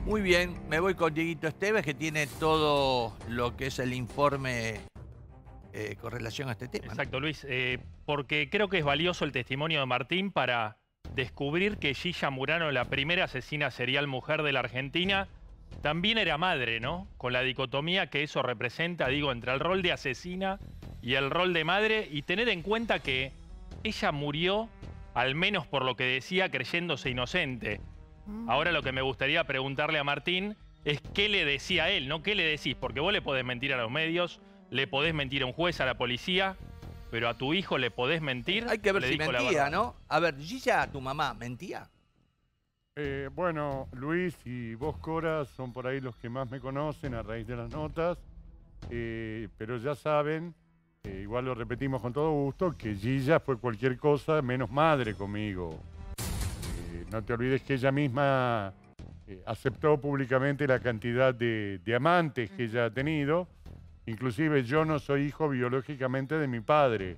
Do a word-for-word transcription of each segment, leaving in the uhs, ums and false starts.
Muy bien, me voy con Dieguito Esteves, que tiene todo lo que es el informe eh, con relación a este tema. Exacto, Luis, eh, porque creo que es valioso el testimonio de Martín para descubrir que Gilla Murano, la primera asesina serial mujer de la Argentina, también era madre, ¿no? Con la dicotomía que eso representa, digo, entre el rol de asesina y el rol de madre, y tener en cuenta que ella murió, al menos por lo que decía, creyéndose inocente. Ahora lo que me gustaría preguntarle a Martín es qué le decía a él, ¿no? ¿Qué le decís? Porque vos le podés mentir a los medios, le podés mentir a un juez, a la policía, pero a tu hijo le podés mentir. Hay que ver le si dijo la mentía, verdad. ¿no? A ver, Gilla, tu mamá, ¿mentía? Eh, bueno, Luis y vos, Cora, son por ahí los que más me conocen a raíz de las notas, eh, pero ya saben, eh, igual lo repetimos con todo gusto, que Gilla fue cualquier cosa menos madre conmigo. Eh, no te olvides que ella misma eh, aceptó públicamente la cantidad de, de amantes que ella ha tenido. Inclusive yo no soy hijo biológicamente de mi padre,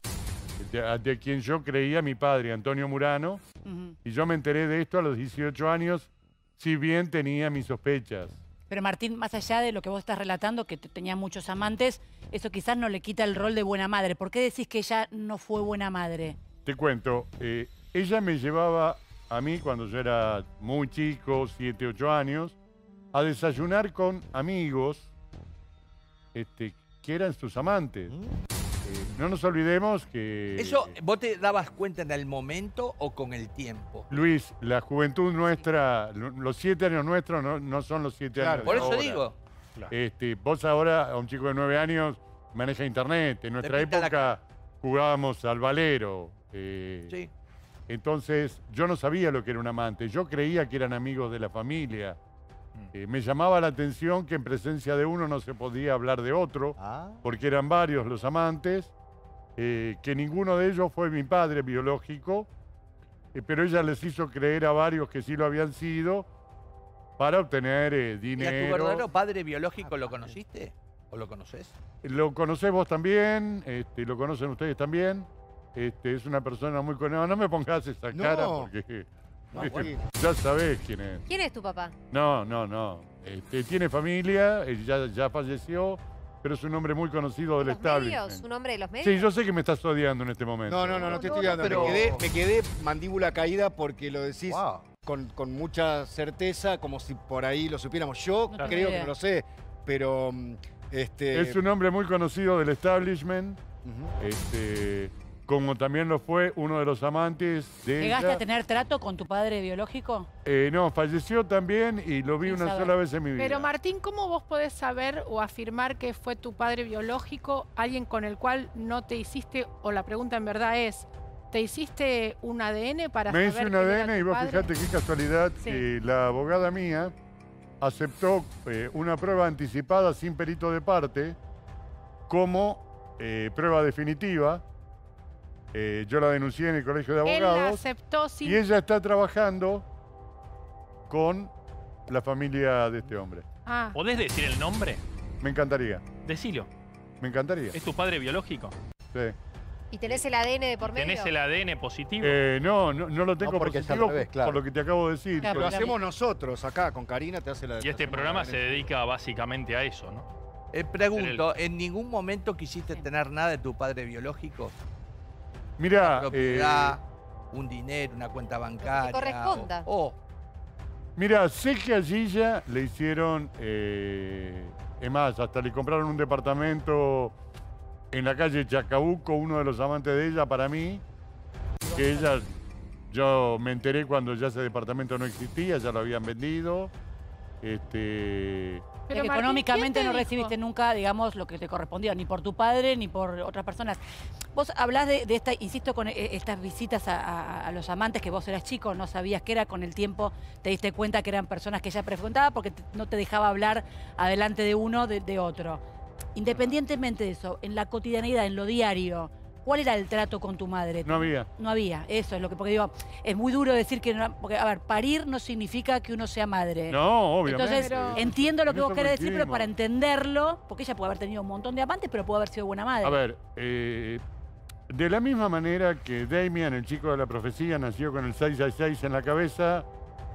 de, de quien yo creía mi padre, Antonio Murano. Uh-huh. Y yo me enteré de esto a los dieciocho años, si bien tenía mis sospechas. Pero Martín, más allá de lo que vos estás relatando, que tenía muchos amantes, eso quizás no le quita el rol de buena madre. ¿Por qué decís que ella no fue buena madre? Te cuento, eh, ella me llevaba a mí cuando yo era muy chico, siete, ocho años, a desayunar con amigos este, que eran sus amantes. Mm. Eh, no nos olvidemos que... ¿Eso vos te dabas cuenta en el momento o con el tiempo? Luis, la juventud nuestra, los siete años nuestros no, no son los siete claro, años por de eso ahora. digo. Claro. Este, vos ahora, a un chico de nueve años, maneja internet. En nuestra época la... jugábamos al valero. Eh, sí. Entonces, yo no sabía lo que era un amante. Yo creía que eran amigos de la familia. Eh, me llamaba la atención que en presencia de uno no se podía hablar de otro, ah. porque eran varios los amantes, eh, que ninguno de ellos fue mi padre biológico, eh, pero ella les hizo creer a varios que sí lo habían sido para obtener eh, dinero. ¿Y a tu verdadero padre biológico lo conociste o lo conoces? Lo conocés vos también, este, lo conocen ustedes también. Este, es una persona muy... No, no me pongas esa no. cara porque... No, bueno. Ya sabés quién es. ¿Quién es tu papá? No, no, no. Este, tiene familia, ya, ya falleció, pero es un hombre muy conocido del establishment. ¿Un hombre de los medios? Sí, yo sé que me estás odiando en este momento. No, no, no, no te estoy odiando. Pero... Me, quedé, me quedé mandíbula caída porque lo decís wow. con, con mucha certeza, como si por ahí lo supiéramos. Yo no creo que no lo sé, pero... Este... Es un hombre muy conocido del establishment. Uh-huh. este... Como también lo fue uno de los amantes de ¿Llegaste ella. a tener trato con tu padre biológico? Eh, no, falleció también y lo vi Sin una saber. sola vez en mi vida. Pero Martín, ¿cómo vos podés saber o afirmar que fue tu padre biológico alguien con el cual no te hiciste, o la pregunta en verdad es, ¿te hiciste un A D N para Me saber hice un A D N era tu y vos padre? fijate qué casualidad sí. que la abogada mía aceptó eh, una prueba anticipada sin perito de parte como eh, prueba definitiva. Eh, yo la denuncié en el colegio de abogados. Él la aceptó sin... Y ella está trabajando con la familia de este hombre. Ah. ¿Podés decir el nombre? Me encantaría. Decilo. Me encantaría. ¿Es tu padre biológico? Sí. ¿Y tenés el A D N de por medio? ¿Tenés el A D N positivo? Eh, no, no, no lo tengo no positivo revés, claro. por lo que te acabo de decir. Claro, lo hacemos nosotros acá, con Karina te hace la... Y este programa se dedica básicamente a eso, ¿no? Eh, pregunto, ¿en ningún momento quisiste tener nada de tu padre biológico? Mira, una propiedad, eh, un dinero, una cuenta bancaria. Que corresponda. O, o. Mira, sé que a Gilla le hicieron, eh, es más, hasta le compraron un departamento en la calle Chacabuco, uno de los amantes de ella, para mí, que ella, yo me enteré cuando ya ese departamento no existía, ya lo habían vendido. Este... Pero que Martín, económicamente no recibiste nunca, digamos, lo que te correspondió, ni por tu padre, ni por otras personas. Vos hablás de, de esta, insisto, con estas visitas a, a, a los amantes, que vos eras chico, no sabías qué era, con el tiempo te diste cuenta que eran personas que ella frecuentaba porque te, no te dejaba hablar adelante de uno, de, de otro. Independientemente de eso, en la cotidianidad, en lo diario, ¿cuál era el trato con tu madre? No había. No había, eso es lo que, porque digo, es muy duro decir que, no, porque, a ver, parir no significa que uno sea madre. No, obviamente. Entonces, pero, entiendo lo que vos querés decir, pero para entender entenderlo, porque ella puede haber tenido un montón de amantes, pero puede haber sido buena madre. A ver, eh, de la misma manera que Damian, el chico de la profecía, nació con el seis seis seis en la cabeza,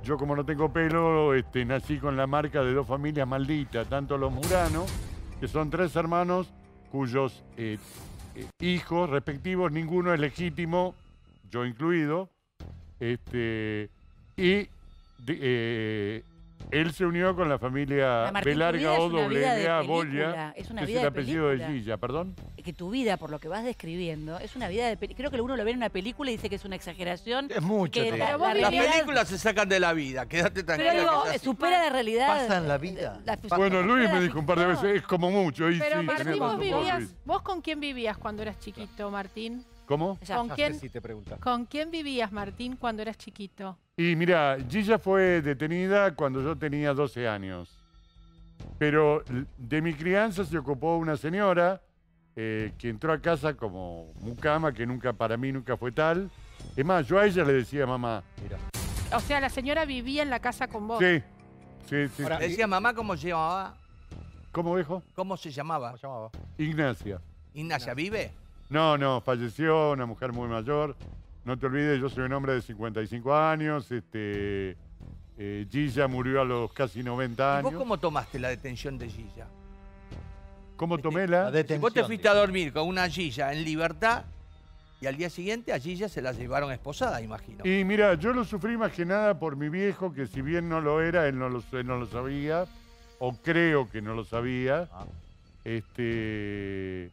yo como no tengo pelo, este, nací con la marca de dos familias malditas, tanto los Murano, que son tres hermanos cuyos eh, eh, hijos respectivos, ninguno es legítimo, yo incluido, este, y de, eh, él se unió con la familia Martín, Belarga tu o vida es una vida de doble A película, Bolla, es una que es vida el de apellido de película. Gilla, ¿perdón? Que tu vida, por lo que vas describiendo, es una vida de película. Creo que uno lo ve en una película y dice que es una exageración. Es mucho. que te la- digo. la Las realidad- películas se sacan de la vida, quédate tranquila. Pero digo, que es así. supera la realidad. ¿Pasa en la vida? La- Bueno, Luis supera me la dijo un par de ficción. veces, es como mucho. Y Pero sí, Martín, tenés vos razón, vivías, Luis. ¿vos con quién vivías cuando eras chiquito, Martín? ¿Cómo? Ya. ¿Con Ya quién, sé si te pregunta. ¿Con quién vivías, Martín, cuando eras chiquito? Y mira, Gilla fue detenida cuando yo tenía doce años. Pero l- de mi crianza se ocupó una señora eh, que entró a casa como mucama, que nunca para mí nunca fue tal. Es más, yo a ella le decía mamá. Mira. O sea, la señora vivía en la casa con vos. Sí, sí, sí. Ahora, Le decía mamá cómo se llamaba. ¿Cómo dijo? ¿Cómo se llamaba? ¿Cómo se llamaba? Ignacia. Ignacia, ¿vive? No, no, falleció, una mujer muy mayor. No te olvides, yo soy un hombre de cincuenta y cinco años. Este, eh, Gilla murió a los casi noventa ¿Y años. vos cómo tomaste la detención de Gilla? ¿Cómo tomé La la? Si detención. vos te fuiste a dormir con una Gilla en libertad y al día siguiente a Gilla se la llevaron esposada, imagino. Y mira, yo lo sufrí más que nada por mi viejo, que si bien no lo era, él no lo, él no lo sabía, o creo que no lo sabía. Ah. Este.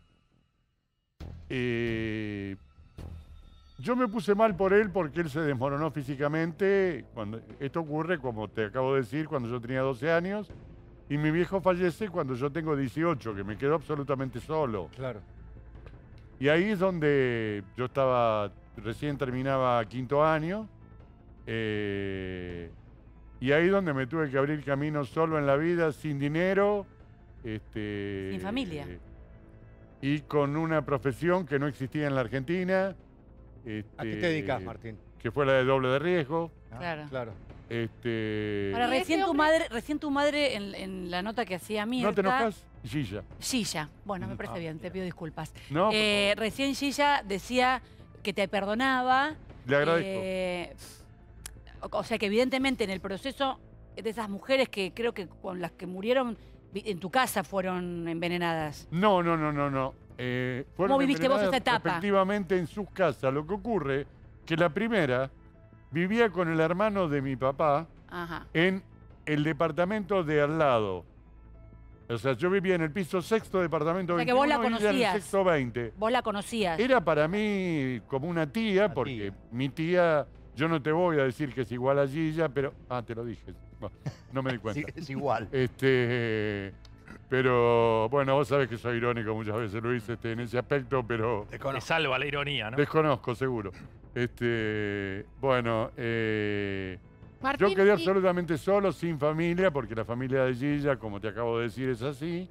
eh, yo me puse mal por él porque él se desmoronó físicamente. Cuando, esto ocurre, como te acabo de decir, cuando yo tenía doce años. Y mi viejo fallece cuando yo tengo dieciocho, que me quedo absolutamente solo. Claro. Y ahí es donde yo estaba, recién terminaba quinto año, eh, y ahí es donde me tuve que abrir camino solo en la vida, sin dinero. Este, Sin familia. Y con una profesión que no existía en la Argentina. Este, ¿A qué te dedicas, Martín? Que fue la de doble de riesgo. Claro. Claro. Este, Ahora, ¿Y recién ese tu hombre? madre, recién tu madre en, en la nota que hacía Mirta... ¿No te enojas? Gilla. Gilla. Bueno, me parece Ah, bien, te pido disculpas. No, por Eh, recién Gilla decía que te perdonaba. le agradezco. eh, o, o sea que evidentemente en el proceso de esas mujeres que creo que con las que murieron vi- en tu casa fueron envenenadas. No, no, no, no, no. Eh, fueron ¿Cómo viviste vos esa envenenadas etapa? Respectivamente en sus casas. Lo que ocurre que la primera vivía con el hermano de mi papá Ajá. en el departamento de al lado. O sea, yo vivía en el piso sexto, departamento O sea que veintiuno, vos la y ella en el conocías. sexto veinte. Vos la conocías. Era para mí como una tía, Una porque tía. mi tía, yo no te voy a decir que es igual a Gilla, pero... Ah, te lo dije. Bueno, no me di cuenta. Sí, es igual. Este, pero bueno, vos sabés que soy irónico muchas veces, Luis, este, en ese aspecto, pero Te Te conozco. salva la ironía, ¿no? desconozco seguro. Este, bueno, eh, Martín, yo quedé y- absolutamente solo, sin familia, porque la familia de Gilla, como te acabo de decir, es así.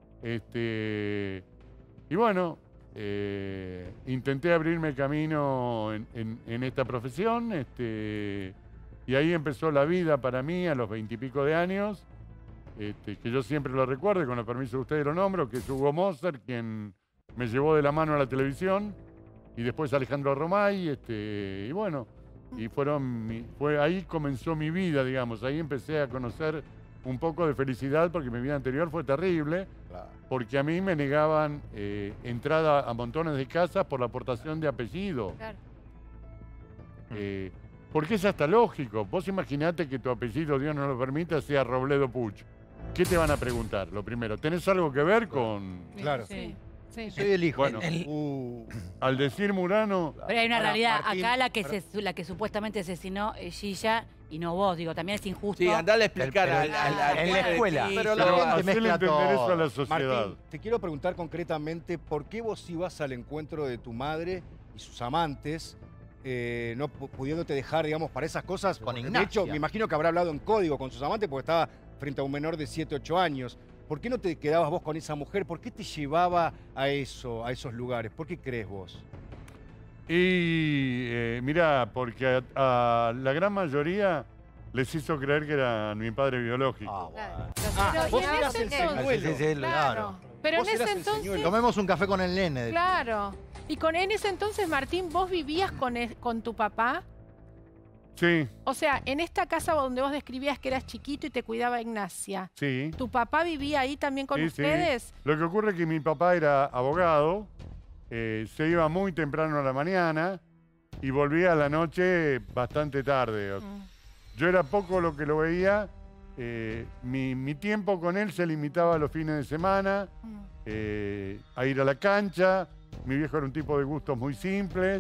Este, y bueno, eh, intenté abrirme camino en, en- en esta profesión, este, y ahí empezó la vida para mí a los veintipico de años, este, que yo siempre lo recuerdo, y con el permiso de ustedes lo nombro, que es Hugo Moser, quien me llevó de la mano a la televisión, y después Alejandro Romay, este, y bueno, y fueron mi- fue ahí comenzó mi vida, digamos, ahí empecé a conocer un poco de felicidad, porque mi vida anterior fue terrible, Claro. porque a mí me negaban eh, entrada a montones de casas por la aportación de apellido. Claro. Eh, porque es hasta lógico. Vos imaginate que tu apellido, Dios no lo permita, sea Robledo Puch. ¿Qué te van a preguntar? Lo primero, ¿tenés algo que ver con...? Claro. Sí, sí. Soy el hijo. Bueno, Uh, al decir Murano, Pero hay una Ahora, realidad. Martín, Acá la que, ahora- se, la que supuestamente asesinó es Gilla y no vos. Digo, también es injusto. Sí, andale a explicar Pero al, al- al en la jefe de escuela. piso, Pero la a- gente hacerle mezcla entender eso a la todo. sociedad. Martín, te quiero preguntar concretamente por qué vos ibas al encuentro de tu madre y sus amantes, eh, no pu- pudiéndote dejar, digamos, para esas cosas. Con De Ignacia. hecho, me imagino que habrá hablado en código con sus amantes porque estaba frente a un menor de siete, ocho años. ¿Por qué no te quedabas vos con esa mujer? ¿Por qué te llevaba a eso, a esos lugares? ¿Por qué crees vos? Y eh, mirá, porque a, a la gran mayoría les hizo creer que era mi padre biológico. Ah, Claro. bueno. Ah, Pero, vos ¿y en eras ese el entonces? señuelo. Sí, sí, sí, Claro. claro. Pero en Vos eras ese el entonces. señuelo. Tomemos un café con el nene. Claro. Y con en ese entonces, Martín, ¿vos vivías con, e- con tu papá? Sí. O sea, en esta casa donde vos describías que eras chiquito y te cuidaba Ignacia, Sí. ¿tu papá vivía ahí también con Sí, sí. ustedes? Lo que ocurre es que mi papá era abogado, eh, se iba muy temprano a la mañana y volvía a la noche bastante tarde. Mm. Yo era poco lo que lo veía, eh, mi, mi tiempo con él se limitaba a los fines de semana, Mm. eh, a ir a la cancha. Mi viejo era un tipo de gustos muy simples,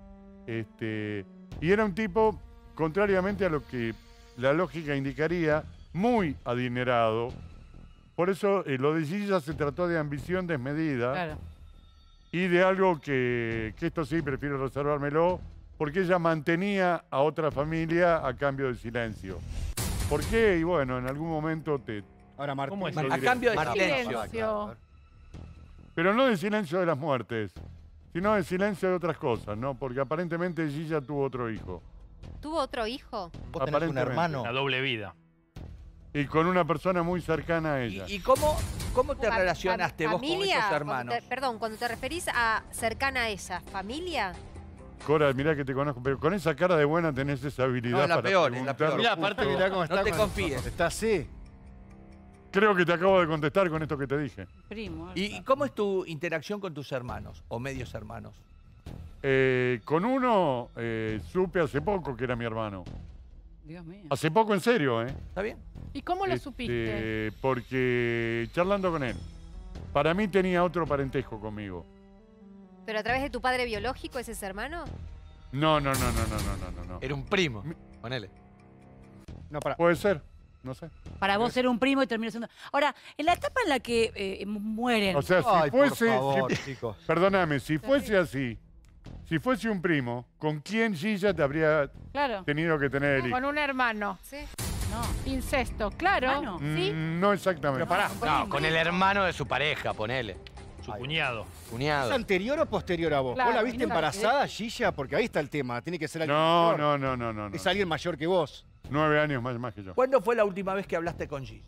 este, y era un tipo, contrariamente a lo que la lógica indicaría, muy adinerado. Por eso eh, lo de Gilla se trató de ambición desmedida Claro. y de algo que, que esto sí prefiero reservármelo, porque ella mantenía a otra familia a cambio de silencio. ¿Por qué? Y bueno, en algún momento te... Ahora, Martín. ¿Cómo es lo eso? A diré. cambio de Martín. silencio. Silencio. Pero no del silencio de las muertes, sino del silencio de otras cosas, ¿no? Porque aparentemente Gilla tuvo otro hijo. ¿Tuvo otro hijo? Vos tenés un Aparentemente. hermano. Una doble vida. Y con una persona muy cercana a ¿Y, ella. y cómo, cómo te Fam- relacionaste fam- vos con familia, esos cuando hermanos? te- perdón, cuando te referís a cercana a ella, ¿familia? Cora, mirá que te conozco, pero con esa cara de buena tenés esa habilidad No, es la para peor, es la preguntar peor. Mirá, aparte justo. mirá cómo está. No te con- confíes. Está así. Creo que te acabo de contestar con esto que te dije. Primo. ¿Y cómo es tu interacción con tus hermanos o medios hermanos? Eh, con uno eh, supe hace poco que era mi hermano. Dios mío. Hace poco, en serio, ¿eh? ¿Está bien? ¿Y cómo lo Este, supiste? Porque charlando con él, para mí tenía otro parentesco conmigo. ¿Pero a través de tu padre biológico ese es hermano? No, no, no, no, no, no, no, no. Era un primo. Ponele. No, para. Puede ser, no sé. Para vos ser un primo y terminar siendo... Ahora, en la etapa en la que eh, mueren... O sea, si Ay, por fuese, favor, si- chicos. perdóname, si fuese así, si fuese un primo, ¿con quién Gilla te habría Claro. tenido que tener el hijo? Con un hermano. Sí. No. Incesto, claro. Hermano. ¿Sí? Mm, no exactamente. Pero pará. No, con el hermano de su pareja, ponele. Su cuñado. ¿Es Cuñado. anterior o posterior a vos? Claro, ¿Vos la viste y nunca- embarazada, Gilla? Porque ahí está el tema. Tiene que ser alguien No, mayor. no, no, no, no, no. Es alguien mayor que vos. Nueve años más, más que yo. ¿Cuándo fue la última vez que hablaste con Gilla?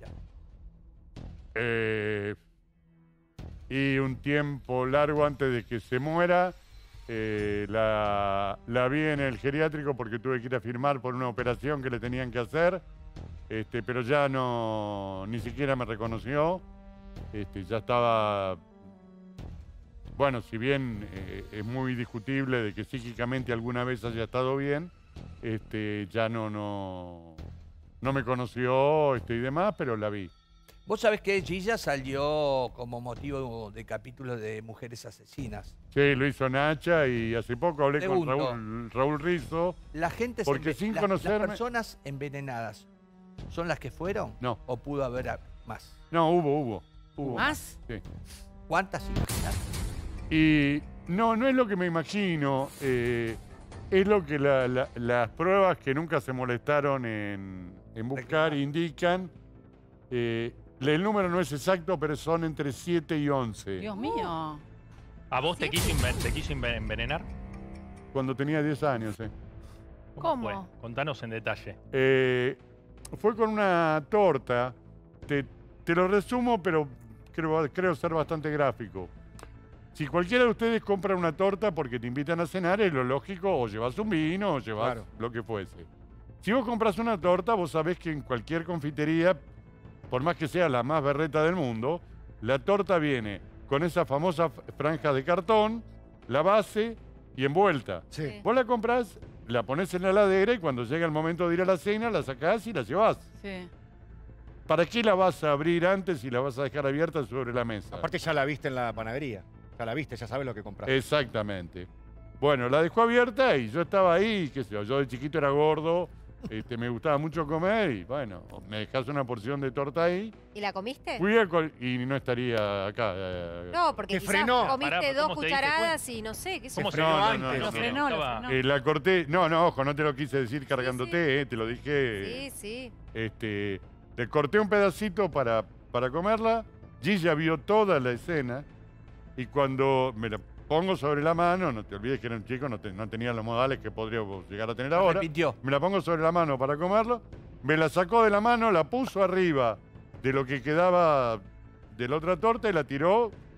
Eh, y un tiempo largo antes de que se muera, eh, la, la vi en el geriátrico porque tuve que ir a firmar por una operación que le tenían que hacer, este, pero ya no, ni siquiera me reconoció. Este, ya estaba, bueno, si bien eh, es muy discutible de que psíquicamente alguna vez haya estado bien, este, ya no, no, no me conoció este, y demás, pero la vi. Vos sabés que Gilla salió como motivo de capítulos de Mujeres Asesinas. Sí, lo hizo Nacha y hace poco hablé Pregunto. con Raúl, Raúl Rizzo. La gente se Porque enve- sin la- conocerme- Las personas envenenadas, ¿son las que fueron? No. ¿O pudo haber a- más? No, hubo, hubo. hubo. ¿Más? Sí. ¿Cuántas imaginás? Y no, no es lo que me imagino, eh, es lo que la- la- las pruebas que nunca se molestaron en, en buscar Reclamar. indican. Eh, el número no es exacto, pero son entre siete y once. Dios mío. ¿A vos te quiso, enven- te quiso enven- envenenar? Cuando tenía diez años, eh. ¿Cómo? fue? Contanos en detalle. Eh, fue con una torta. Te, te lo resumo, pero creo, creo ser bastante gráfico. Si cualquiera de ustedes compra una torta porque te invitan a cenar, es lo lógico, o llevas un vino, o llevas Claro. lo que fuese. Si vos compras una torta, vos sabés que en cualquier confitería, por más que sea la más berreta del mundo, la torta viene con esa famosa franja de cartón, la base y envuelta. Sí. Vos la compras, la pones en la heladera y cuando llega el momento de ir a la cena, la sacás y la llevás. Sí. ¿Para qué la vas a abrir antes y la vas a dejar abierta sobre la mesa? Aparte ya la viste en la panadería. Ya la viste, ya sabes lo que compraste. Exactamente. Bueno, la dejó abierta y yo estaba ahí, qué sé yo, yo de chiquito era gordo, este, me gustaba mucho comer y bueno, me dejás una porción de torta ahí. ¿Y la comiste? Fui a col- y no estaría acá. eh, No, porque Te quizás frenó. comiste Pará, dos ¿cómo te diste cucharadas y no sé, qué sé ¿Cómo yo. se No, dio no, cuenta no, que no, Lo no. frenó, lo estaba- frenó. eh, la corté, no, no, ojo, no te lo quise decir cargándote, eh, te lo dije. Sí, sí. Este, le corté un pedacito para, para comerla. Gilla vio toda la escena y cuando me la pongo sobre la mano, no te olvides que era un chico, no, te- no tenía los modales que podría llegar a tener ahora. Repitió. Me la pongo sobre la mano para comerlo, me la sacó de la mano, la puso arriba de lo que quedaba de la otra torta y la tiró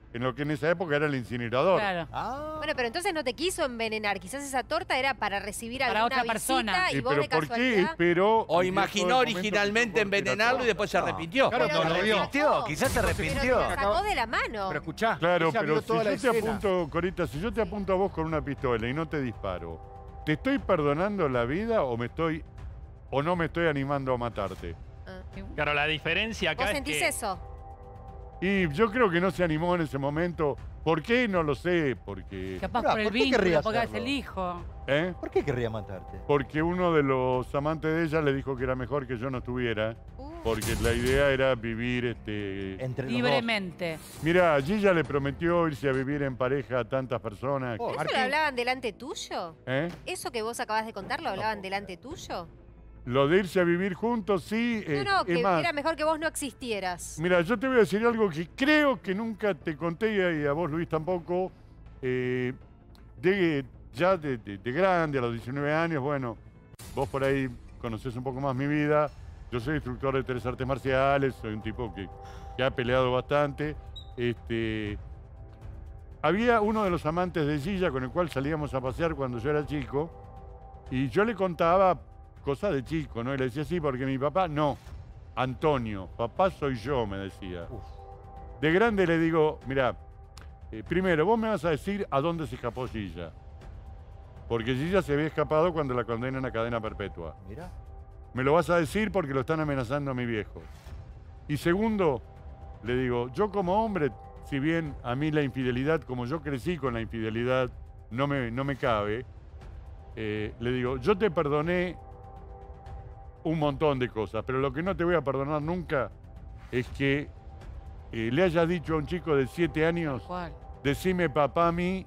en lo que en esa época era el incinerador. Claro. Ah. Bueno, pero entonces no te quiso envenenar. Quizás esa torta era para recibir Para alguna otra visita persona. y Eh, vos pero de ¿por qué casualidad... esperó? O al imaginó momento que originalmente tocó corte la envenenarlo y después se torta? arrepintió. Claro, Pero no te lo vio. arrepintió, quizás se Pero arrepintió. te lo sacó de la mano. Pero escuchá, Claro, ella pero vio si toda yo la te escena. apunto, Corita, si yo te apunto a vos con una pistola y no te disparo, ¿te estoy perdonando la vida o me estoy o no me estoy animando a matarte? Ah. Claro, la diferencia acá ¿Vos es sentís que... eso? Y yo creo que no se animó en ese momento. ¿Por qué? No lo sé. Porque, Capaz Mirá, por el ¿por qué vínculo, querría porque es hacerlo? el hijo. ¿eh? ¿Por qué querría matarte? Porque uno de los amantes de ella le dijo que era mejor que yo no estuviera. Uh. Porque la idea era vivir este. Entre los Libremente. Mira, Gilla le prometió irse a vivir en pareja a tantas personas. Oh, ¿Eso Martín. lo hablaban delante tuyo? ¿Eh? ¿Eso que vos acabas de contar lo hablaban delante tuyo? Lo de irse a vivir juntos, sí. eh, No, no, es que más, era mejor que vos no existieras. mira, yo te voy a decir algo que creo que nunca te conté y a vos, Luis, tampoco. Eh, de, ya de, de- de grande, a los diecinueve años, bueno, vos por ahí conocés un poco más mi vida. Yo soy instructor de tres artes marciales, soy un tipo que, que ha peleado bastante. Este, había uno de los amantes de Gilla con el cual salíamos a pasear cuando yo era chico y yo le contaba cosas de chico, ¿no? Y le decía, sí, porque mi papá, no, Antonio, papá soy yo, me decía. De grande le digo, mira, eh, primero, vos me vas a decir a dónde se escapó Gilla. Porque Gilla se había escapado cuando la condenan a cadena perpetua. Mira. Me lo vas a decir porque lo están amenazando a mi viejo. Y segundo, le digo, yo como hombre, si bien a mí la infidelidad, como yo crecí con la infidelidad, no me, no me cabe, eh, le digo, yo te perdoné un montón de cosas, pero lo que no te voy a perdonar nunca es que eh, le hayas dicho a un chico de siete años, ¿Cuál? decime papá a mí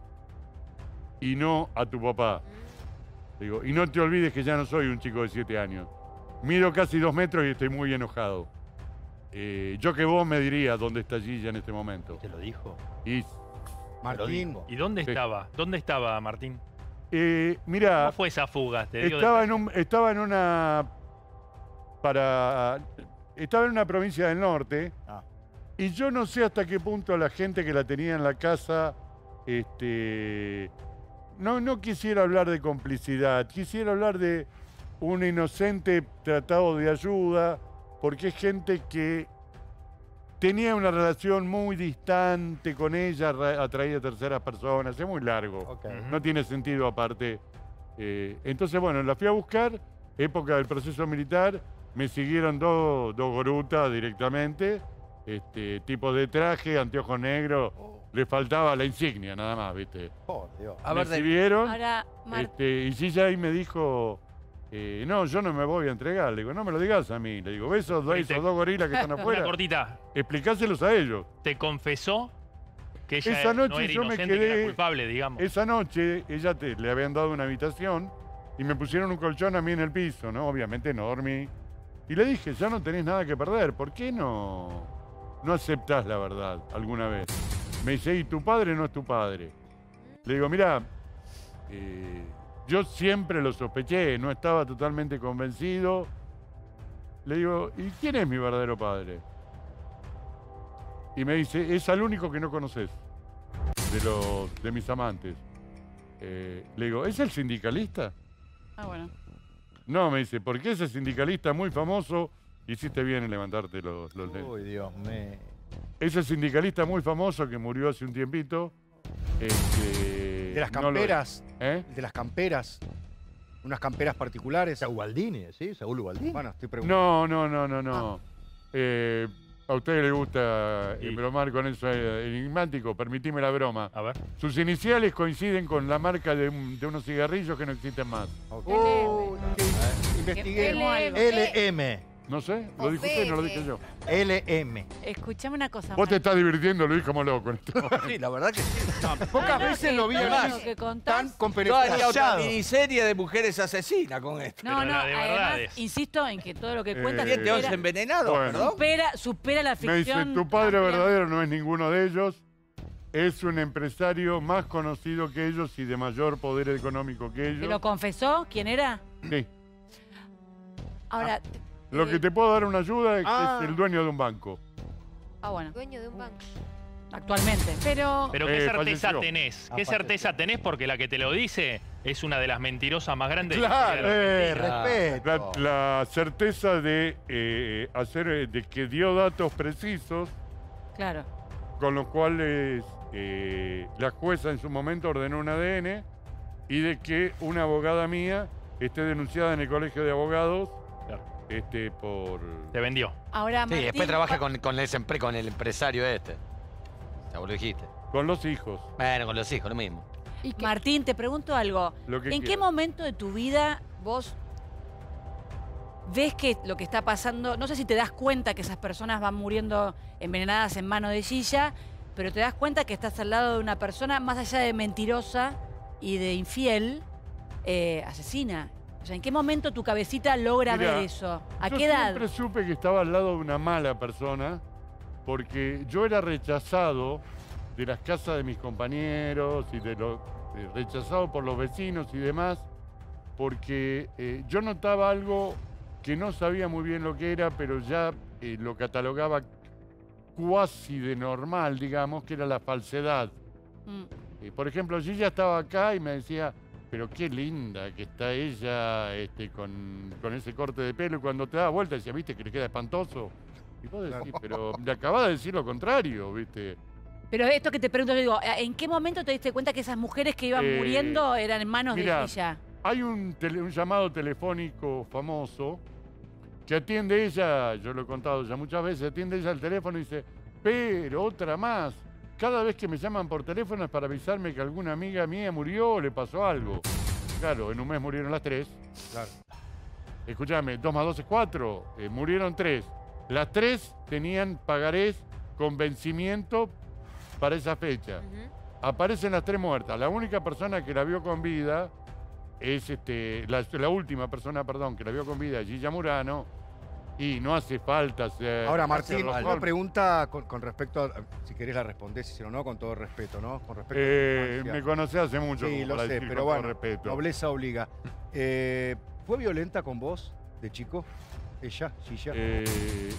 y no a tu papá. Digo, y no te olvides que ya no soy un chico de siete años. Mido casi dos metros y estoy muy enojado. Eh, yo que vos me diría dónde está Gilla en este momento. ¿Te lo dijo? Y, Martín, ¿Y dónde Sí. estaba? ¿Dónde estaba, Martín? eh, mira, ¿Cómo fue esa fuga? ¿Te dio estaba de- en, un, estaba en una... para Estaba en una provincia del norte. Ah. Y yo no sé hasta qué punto la gente que la tenía en la casa, este, no, no quisiera hablar de complicidad, quisiera hablar de un inocente tratado de ayuda, porque es gente que tenía una relación muy distante con ella, ra- atraída a terceras personas, es muy largo, Ok. Ujú. no tiene sentido aparte. Eh, entonces, bueno, la fui a buscar, época del proceso militar, me siguieron dos, dos gorutas directamente, este, tipos de traje, anteojos negros, le faltaba la insignia nada más, ¿viste? Por Dios. A me ver, de- exhibieron, Ahora, Mar- este, y Gilla ahí me dijo, eh, no, yo no me voy a entregar. Le digo, no me lo digas a mí. Le digo, ¿ves esos dos, Viste. esos dos gorilas que están Una afuera? cortita. Explicáselos a ellos. ¿Te confesó que ella Esa no noche era yo me inocente, que quedé- era culpable, digamos? Esa noche ella te- le habían dado una habitación y me pusieron un colchón a mí en el piso, ¿no? Obviamente no dormí. Y le dije, ya no tenés nada que perder, ¿por qué no, no aceptás la verdad alguna vez? Me dice, y tu padre no es tu padre. Le digo, mira, eh, yo siempre lo sospeché, no estaba totalmente convencido. Le digo, ¿y quién es mi verdadero padre? Y me dice, es al único que no conoces de, los, de mis amantes. Eh, le digo, ¿es el sindicalista? Ah, bueno. No, me dice, porque ese sindicalista muy famoso, hiciste bien en levantarte los, los dedos. Uy, Dios mío. Ese sindicalista muy famoso que murió hace un tiempito. Este, de las no lo- camperas, ¿Eh? de las camperas, unas camperas particulares. Ubaldini, ¿sí? Saúl Ubaldini. Bueno, estoy preguntando. No, no, no, no, no. Eh, a usted le gusta Y- eh, bromar con eso eh, enigmático, permitime la broma. A ver. Sus iniciales coinciden con la marca de, un- de unos cigarrillos que no existen más. Oh, que investigué. L M. No sé, lo dijo usted, no lo dije yo. L M. Escuchame una cosa. Vos te Mar- estás divirtiendo, Luis, como loco. en este momento. Sí, la verdad que sí. Pocas Ah, no, veces que lo vi todo a lo Luis que contás- tan Yo haría compenetrado. otra miniserie de mujeres asesinas con esto. No, Pero no, la de además, verdades. insisto en que todo lo que cuentas Eh, ¿Siete, once supera, envenenados, Bueno. perdón? supera, supera la Me dice, ficción. tu padre ampliamente. verdadero no es ninguno de ellos. Es un empresario más conocido que ellos y de mayor poder económico que ¿Te lo ellos. confesó? ¿Quién era? Sí. Ahora. Lo eh, que te puedo dar una ayuda es, Ah. es el dueño de un banco. Ah, bueno. Dueño de un banco. Actualmente. Pero, Pero ¿qué Eh, certeza falleció. tenés? Ah, ¿Qué falleció. certeza tenés? Porque la que te lo dice es una de las mentirosas más grandes Claro, de la Eh, historia de la Argentina. respeto. La, la certeza de eh, hacer, eh, de que dio datos precisos Claro. con los cuales eh, la jueza en su momento ordenó un A D N y de que una abogada mía esté denunciada en el colegio de abogados Claro. este, por... Te vendió. Ahora, Sí, Martín, después trabaja con, con, ese empre- con el empresario este. Ya vos lo dijiste. con los hijos. Bueno, con los hijos, lo mismo. y que- Martín, te pregunto algo. Lo que ¿En qué quieras. momento de tu vida vos ves que lo que está pasando, no sé si te das cuenta que esas personas van muriendo envenenadas en mano de Gilla, pero te das cuenta que estás al lado de una persona, más allá de mentirosa y de infiel, eh, asesina? O sea, ¿en qué momento tu cabecita logra Mira, ver eso? ¿A yo qué edad? siempre supe que estaba al lado de una mala persona porque yo era rechazado de las casas de mis compañeros y de los eh, rechazado por los vecinos y demás porque eh, yo notaba algo que no sabía muy bien lo que era, pero ya eh, lo catalogaba cuasi de normal, digamos, que era la falsedad. Mm. Eh, por ejemplo, Gilla estaba acá y me decía, pero qué linda que está ella este, con, con ese corte de pelo. Y cuando te das vuelta decía, viste, que le queda espantoso. Y vos decís, pero le acabas de decir lo contrario, viste. Pero esto que te pregunto, yo digo, ¿en qué momento te diste cuenta que esas mujeres que iban Eh, muriendo eran en manos mirá, de Gilla? Hay un, tele- un llamado telefónico famoso que atiende ella, yo lo he contado ya muchas veces, atiende ella el teléfono y dice, pero otra más. Cada vez que me llaman por teléfono es para avisarme que alguna amiga mía murió o le pasó algo. Claro, en un mes murieron las tres. Claro. Escúchame, dos más dos es cuatro. Eh, murieron tres. Las tres tenían pagarés con vencimiento para esa fecha. Ujú. Aparecen las tres muertas. La única persona que la vio con vida es este, la, la última persona, perdón, que la vio con vida es Gilla Murano. Y no hace falta ser. Ahora, Martín, Sherlock una Holmes. pregunta con, con respecto a, si querés la respondés, si no, no, con todo respeto, ¿no? Con respecto a tu Eh, infancia. me conocés hace mucho Sí, como lo para sé, decir pero con todo bueno, respeto. nobleza obliga. Eh, ¿Fue violenta con vos de chico? ¿Ella? ¿Gilla? Eh,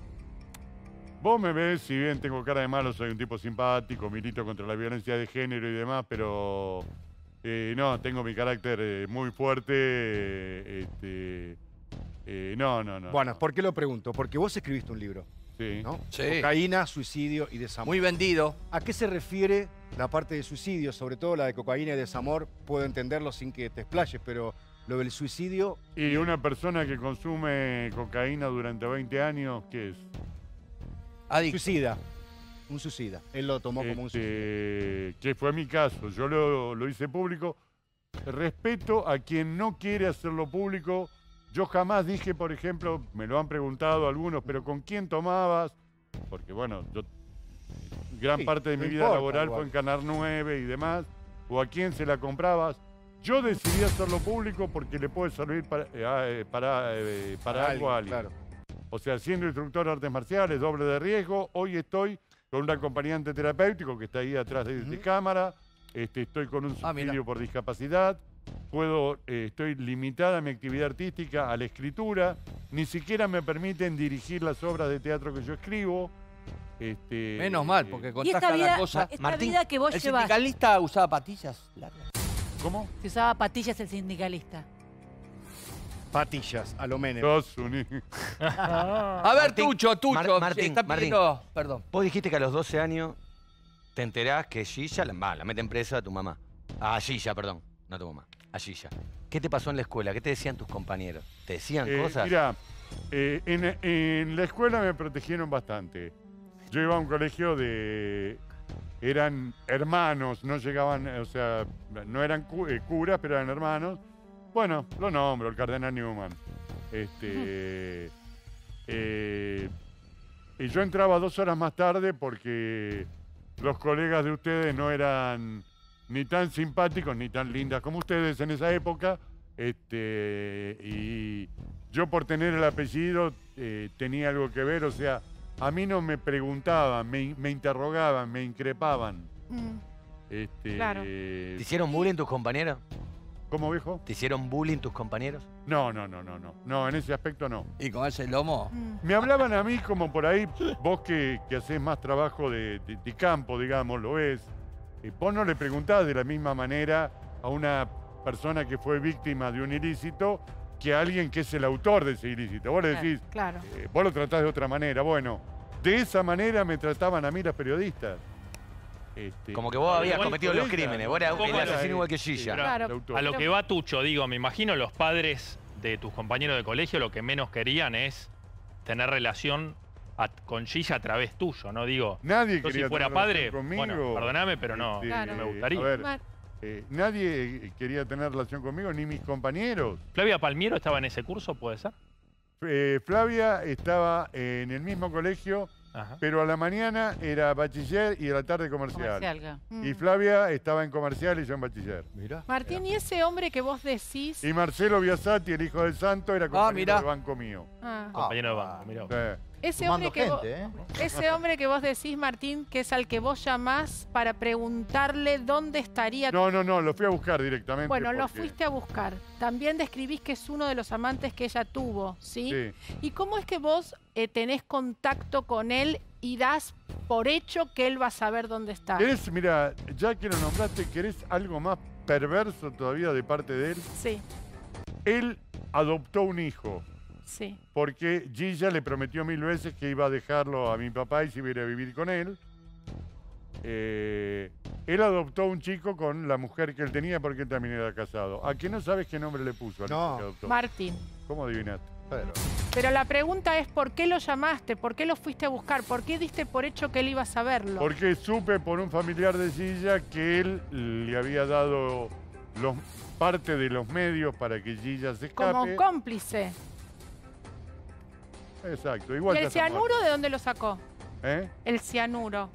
vos me ves, si bien tengo cara de malo, soy un tipo simpático, milito contra la violencia de género y demás, pero eh, no, tengo mi carácter eh, muy fuerte. eh, este, eh, no, no, no. Bueno, no. ¿por qué lo pregunto? Porque vos escribiste un libro, Sí. ¿no? Sí. Cocaína, suicidio y desamor. Muy vendido. ¿A qué se refiere la parte de suicidio? Sobre todo la de cocaína y desamor, puedo entenderlo sin que te explayes, pero lo del suicidio... Y una persona que consume cocaína durante veinte años, ¿qué es? Adicto. Suicida. Un suicida. Él lo tomó como un suicida. Este, que fue mi caso. Yo lo, lo hice público. Respeto a quien no quiere hacerlo público. Yo jamás dije, por ejemplo, me lo han preguntado algunos, pero ¿con quién tomabas? Porque bueno, yo gran Sí, parte de no mi vida importa, laboral igual. fue en Canal nueve y demás. O a quién se la comprabas. Yo decidí hacerlo público porque le puede servir para, eh, para, eh, para algo a alguien. Claro. O sea, siendo instructor de artes marciales, doble de riesgo, hoy estoy con un acompañante terapéutico que está ahí atrás de, de Ujú. cámara, este, estoy con un Ah, mira. subsidio por discapacidad, puedo, eh, estoy limitada mi actividad artística a la escritura, ni siquiera me permiten dirigir las obras de teatro que yo escribo. Este, Menos mal, eh, porque Y contás esta cada vida, cosa. esta Martín, vida que vos ¿El llevas, sindicalista usaba patillas largas? ¿Cómo? que usaba patillas el sindicalista. Patillas, a lo Menem. Sos un hijo. A ver, Martín, Tucho, Tucho. Mar- se Martín, está Martín. pidiendo- Perdón. Vos dijiste que a los doce años te enterás que Gilla, la, va, la meten presa a tu mamá. A Gilla, perdón, no a tu mamá, a Gilla. ¿Qué te pasó en la escuela? ¿Qué te decían tus compañeros? ¿Te decían Eh, cosas? Mira, eh, en, en la escuela me protegieron bastante. Yo iba a un colegio de... Eran hermanos, no llegaban, o sea, no eran cu- eh, curas, pero eran hermanos. Bueno, lo nombro, el cardenal Newman. Este, eh, y yo entraba dos horas más tarde porque los colegas de ustedes no eran ni tan simpáticos ni tan lindas como ustedes en esa época. Este, y yo por tener el apellido eh, tenía algo que ver, o sea, a mí no me preguntaban, me, me interrogaban, me increpaban. Mm. Este, Claro. ¿Te hicieron bullying tus compañeros? ¿Cómo, viejo? ¿Te hicieron bullying tus compañeros? No, no, no, no, no. No, en ese aspecto no. ¿Y con ese lomo? Me hablaban a mí como por ahí, vos que, que hacés más trabajo de, de, de campo, digamos, lo ves. Eh, vos no le preguntás de la misma manera a una persona que fue víctima de un ilícito que a alguien que es el autor de ese ilícito. Vos le decís, Claro. eh, vos lo tratás de otra manera. Bueno, de esa manera me trataban a mí los periodistas. Este, Como que vos habías igual cometido por los ella, crímenes, ¿no? vos eras Un poco el era- asesino igual que Gilla. Pero Claro. el autor. A lo que va Tucho, digo, me imagino los padres de tus compañeros de colegio lo que menos querían es tener relación a- con Gilla a través tuyo, ¿no? Digo, Nadie yo si quería fuera tener padre, relación conmigo. bueno, perdóname, pero no, Este, Claro. me gustaría. A ver, Mar- eh, nadie quería tener relación conmigo, ni mis compañeros. ¿Flavia Palmiero estaba en ese curso, puede ser? Eh, Flavia estaba en el mismo colegio, Ajá. pero a la mañana era bachiller y a la tarde comercial. Comercial, claro. Mm. Y Flavia estaba en comercial y yo en bachiller. Mirá. Martín, ¿y ese hombre que vos decís? Y Marcelo Biasati, el hijo del santo, era compañero mirá. de banco mío. Ah. Compañero de banco, mirá vos. Sí. Ese Sumando hombre, que vos, gente, ¿eh? ese hombre que vos decís, Martín, que es al que vos llamás para preguntarle dónde estaría. No, no, no, lo fui a buscar directamente. Bueno, lo porque- fuiste a buscar. También describís que es uno de los amantes que ella tuvo, ¿sí? Sí. ¿Y cómo es que vos eh, tenés contacto con él y das por hecho que él va a saber dónde está? ¿Querés, mira, ya que lo nombraste, querés algo más perverso todavía de parte de él? Sí, Él adoptó un hijo. sí. Porque Gilla le prometió mil veces que iba a dejarlo a mi papá y se iba a ir a vivir con él. Eh, él adoptó un chico con la mujer que él tenía porque él también era casado. ¿A qué no sabes qué nombre le puso al No. hijo que adoptó? Martín. ¿Cómo adivinaste? Pero, Pero la pregunta es, ¿por qué lo llamaste? ¿Por qué lo fuiste a buscar? ¿Por qué diste por hecho que él iba a saberlo? Porque supe por un familiar de Gilla que él le había dado los, parte de los medios para que Gilla se escape. Como cómplice. Exacto, igual ¿Y ya el está muerto. cianuro de dónde lo sacó? ¿Eh? El cianuro.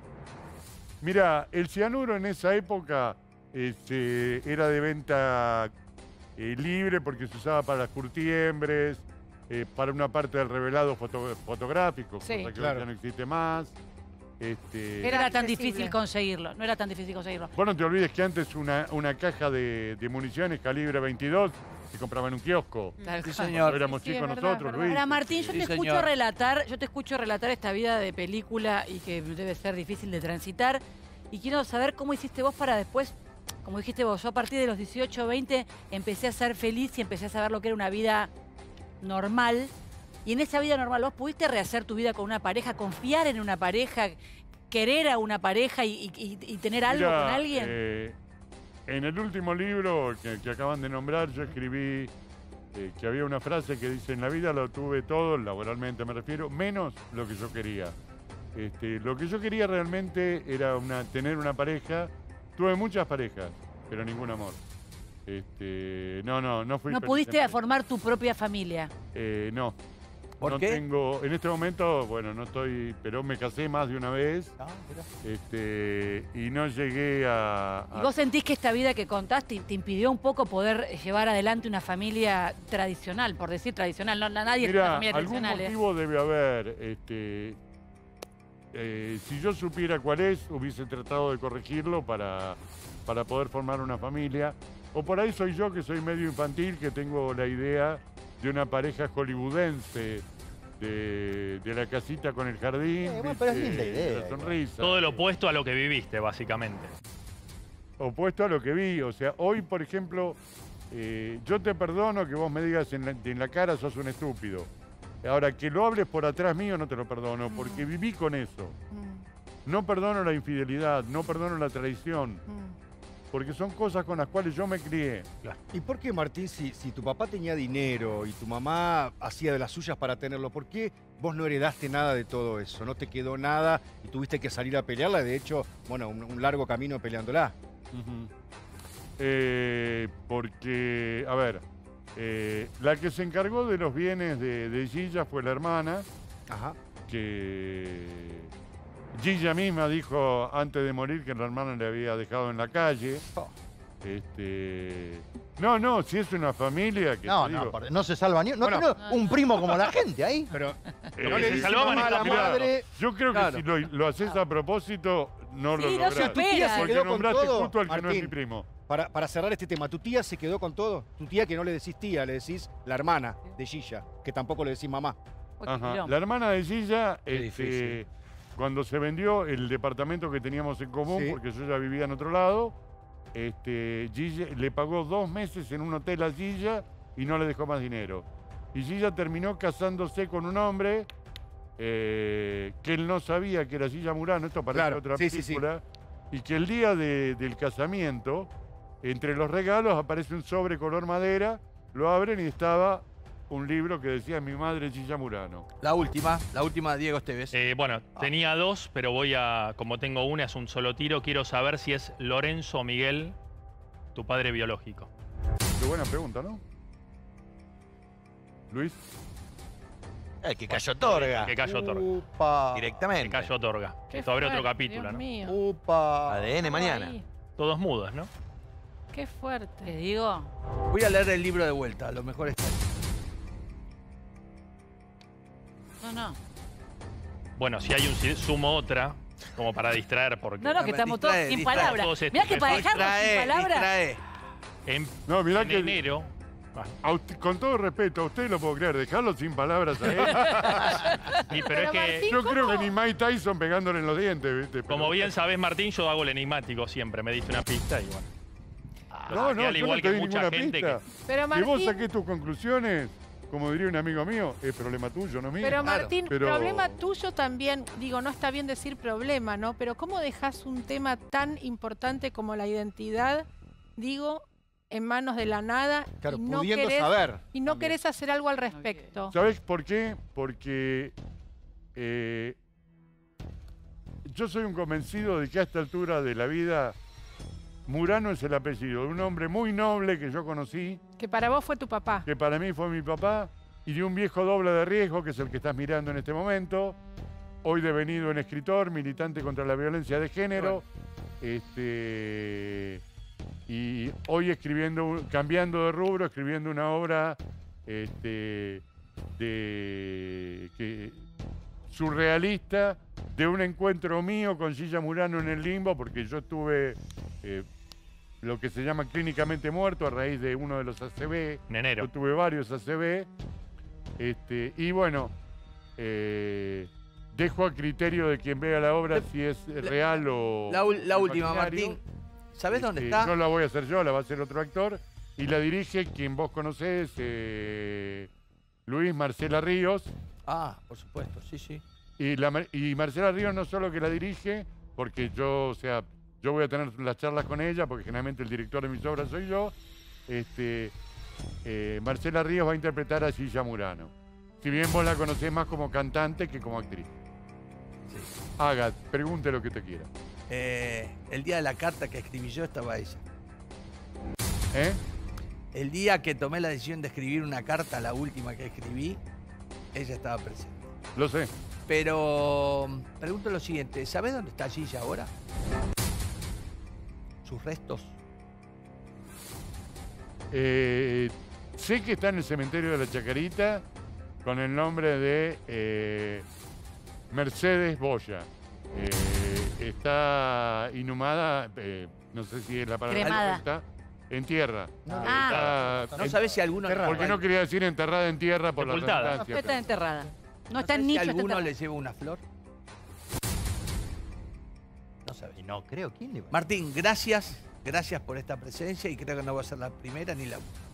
Mira, el cianuro en esa época este, era de venta eh, libre porque se usaba para las curtiembres, eh, para una parte del revelado foto- fotográfico, Sí. cosa que Claro. ya no existe más. Este, No era tan accesible. difícil conseguirlo. No era tan difícil conseguirlo. Vos no te olvides que antes una, una caja de, de municiones calibre veintidós se compraba en un kiosco. Tal Sí, cual. señor. Éramos Sí, sí, chicos es verdad, nosotros, es Luis. Ahora, Martín, yo Sí, te escucho señor. relatar, yo te escucho relatar esta vida de película y que debe ser difícil de transitar. Y quiero saber cómo hiciste vos para después, como dijiste vos, yo a partir de los dieciocho, veinte empecé a ser feliz y empecé a saber lo que era una vida normal. Y en esa vida normal, ¿vos pudiste rehacer tu vida con una pareja, confiar en una pareja, querer a una pareja y, y- y tener algo Mira, con alguien? eh, en el último libro que, que acaban de nombrar, yo escribí eh, que había una frase que dice: en la vida lo tuve todo, laboralmente me refiero, menos lo que yo quería. Este, lo que yo quería realmente era una, tener una pareja. Tuve muchas parejas, pero ningún amor. Este, no, no, no fui No feliz pudiste en- formar tu propia familia. Eh, no. ¿Por no qué? tengo, en este momento, bueno, no estoy, pero me casé más de una vez. ah, mirá. Este, y no llegué a, a- ¿Y vos sentís que esta vida que contaste te impidió un poco poder llevar adelante una familia tradicional, por decir tradicional? No, nadie es una Mira, familia algún tradicional. ¿eh? motivo debe haber. Este, eh, si yo supiera cuál es, hubiese tratado de corregirlo para, para poder formar una familia. O por ahí soy yo que soy medio infantil, que tengo la idea de una pareja hollywoodense, de, de la casita con el jardín, Eh, bueno, pero es ¿viste? linda idea, la sonrisa. Todo lo opuesto a lo que viviste, básicamente. Opuesto a lo que vi. O sea, hoy, por ejemplo, eh, yo te perdono que vos me digas en la, en la cara sos un estúpido. Ahora, que lo hables por atrás mío no te lo perdono, porque viví con eso. Mm, No perdono la infidelidad, no perdono la traición, mm. porque son cosas con las cuales yo me crié. ¿Y por qué, Martín, si, si tu papá tenía dinero y tu mamá hacía de las suyas para tenerlo, por qué vos no heredaste nada de todo eso? ¿No te quedó nada y tuviste que salir a pelearla? De hecho, bueno, un, un largo camino peleándola. Eh, porque, a ver, eh, la que se encargó de los bienes de, de Gilla fue la hermana, Ajá. que Gilla misma dijo antes de morir que la hermana le había dejado en la calle. Oh. Este, no, no, si es una familia que No, te no, digo, por- no se salva ni... No Bueno. tenés un primo como la gente ahí. Pero eh, no le se dice salvaban mamá a la estos madre. yo creo que Claro. si lo, lo haces a propósito, no lo Sí, no lográs. se espera. se Porque quedó con nombraste todo, justo al que no es Martín. mi primo. para, para cerrar este tema, ¿tu tía se quedó con todo? Tu tía que no le decís tía, le decís la hermana de Gilla, que tampoco le decís mamá. Ajá. La hermana de Gilla, Qué este, difícil. cuando se vendió el departamento que teníamos en común, Sí. porque yo ya vivía en otro lado, este, Gilla le pagó dos meses en un hotel a Gilla y no le dejó más dinero. Y Gilla terminó casándose con un hombre eh, que él no sabía que era Gilla Murano, esto parece Claro, otra sí, sí, sí. película, y que el día de- del casamiento, entre los regalos aparece un sobre color madera, lo abren y estaba un libro que decía Mi madre Gilla Murano. La última, la última de Diego Esteves. Eh, bueno, tenía dos, pero voy a, como tengo una, es un solo tiro. Quiero saber si es Lorenzo Miguel, tu padre biológico. Qué buena pregunta, ¿no? Luis. El que cayó otorga. Que cayó otorga. Upa. Que Directamente. cayó otorga. Qué Esto abre otro fuerte, capítulo, Dios ¿no? mío. Upa. A D N mañana. Ahí. Todos mudos, ¿no? Qué Te fuerte. digo. Voy a leer el libro de vuelta, a lo mejor está. No, no. Bueno, si hay un si- sumo otra, como para distraer, porque No, no, que estamos todos Distrae, sin distrae. palabras. Todos Mirá que para dejarnos sin Distrae, palabras. distrae. en, No, mirá en que- enero... Ah, A usted- con todo respeto, a usted lo puedo creer, dejarlo sin palabras a él. sí, pero, Pero es que, Martín, Yo creo ¿cómo? que ni Mike Tyson pegándole en los dientes, ¿viste? Pero- como bien sabés, Martín, yo hago el enigmático siempre. Me diste una pista y bueno. Lo No, saqué, no, al yo igual no que te di mucha ninguna gente pista. Pero Si vos Martín, saqués tus conclusiones, como diría un amigo mío, es problema tuyo, no mío. pero Claro, Martín, pero- problema tuyo también, digo, no está bien decir problema, ¿no? Pero ¿cómo dejas un tema tan importante como la identidad, digo, en manos de la nada Claro, y no pudiendo querés, saber. y no también. querés hacer algo al respecto? ¿Sabés por qué? Porque eh, yo soy un convencido de que a esta altura de la vida, Murano es el apellido de un hombre muy noble que yo conocí, Que para vos fue tu papá. que para mí fue mi papá, y de un viejo doble de riesgo, que es el que estás mirando en este momento, hoy devenido en escritor, militante contra la violencia de género, este, y hoy escribiendo, un- cambiando de rubro, escribiendo una obra este, de, que, surrealista de un encuentro mío con Gilla Murano en el limbo, porque yo estuve eh, lo que se llama clínicamente muerto a raíz de uno de los A C V. En enero. Yo tuve varios A C V. Este, y bueno, eh, dejo a criterio de quien vea la obra si es real o La, ul- la o última, imaginario. Martín. ¿Sabés dónde Este, está? No la voy a hacer yo, la va a hacer otro actor. Y la dirige quien vos conocés, eh, Luis Marcela Ríos. Ah, por supuesto, sí, sí. Y, la, Mar- y Marcela Ríos no solo que la dirige, porque yo, o sea, yo voy a tener las charlas con ella, porque generalmente el director de mis obras soy yo. Este, eh, Marcela Ríos va a interpretar a Gilla Murano. Si bien vos la conocés más como cantante que como actriz. Haga, pregunte lo que te quiera. Eh, el día de la carta que escribí yo estaba ella. ¿Eh? El día que tomé la decisión de escribir una carta, la última que escribí, ella estaba presente. Lo sé. Pero mm, pregunto lo siguiente, ¿sabés dónde está Gilla ahora? ¿Sus restos? Eh, sé que está en el cementerio de la Chacarita con el nombre de eh, Mercedes Boya. Eh, está inhumada, eh, no sé si es la palabra Cremada. correcta, en tierra. Ah. Está ¿No en- sabés si alguno... porque no quería decir enterrada en tierra por Sepultada. la No, redundancia. está enterrada. No, ¿No está en sabés si nicho, está alguno enterrada. le lleva una flor? No sabés. Y no creo, ¿quién le va a- Martín, gracias. Gracias por esta presencia y creo que no va a ser la primera ni la última.